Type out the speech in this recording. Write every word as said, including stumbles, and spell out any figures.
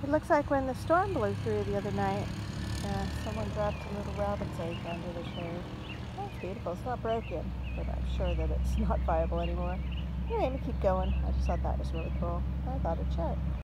It looks like when the storm blew through the other night, uh, someone dropped a little rabbit's egg under the shade. That's beautiful. It's not broken, but I'm sure that it's not viable anymore. Anyway, I'm going to keep going. I just thought that was really cool. I thought I'd check.